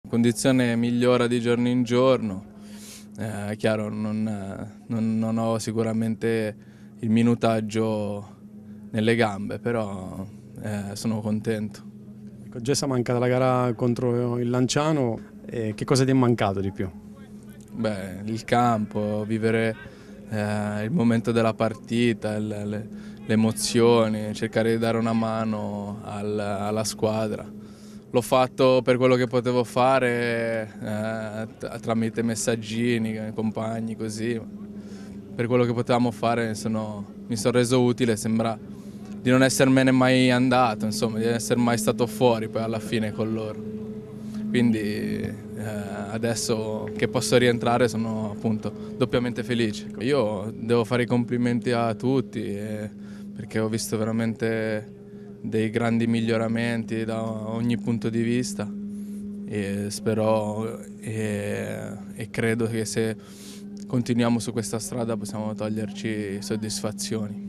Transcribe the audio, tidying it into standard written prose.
La condizione migliora di giorno in giorno, è chiaro non ho sicuramente il minutaggio nelle gambe, però sono contento. Ecco, Gessa manca dalla gara contro il Lanciano, che cosa ti è mancato di più? Beh, il campo, vivere il momento della partita, le emozioni, cercare di dare una mano alla squadra. L'ho fatto per quello che potevo fare tramite messaggini, compagni, così. Per quello che potevamo fare mi sono reso utile, sembra di non essermene mai andato, insomma, di non essere mai stato fuori poi alla fine con loro. Quindi adesso che posso rientrare sono appunto doppiamente felice. Io devo fare i complimenti a tutti perché ho visto veramente dei grandi miglioramenti da ogni punto di vista e spero e credo che se continuiamo su questa strada possiamo toglierci soddisfazioni.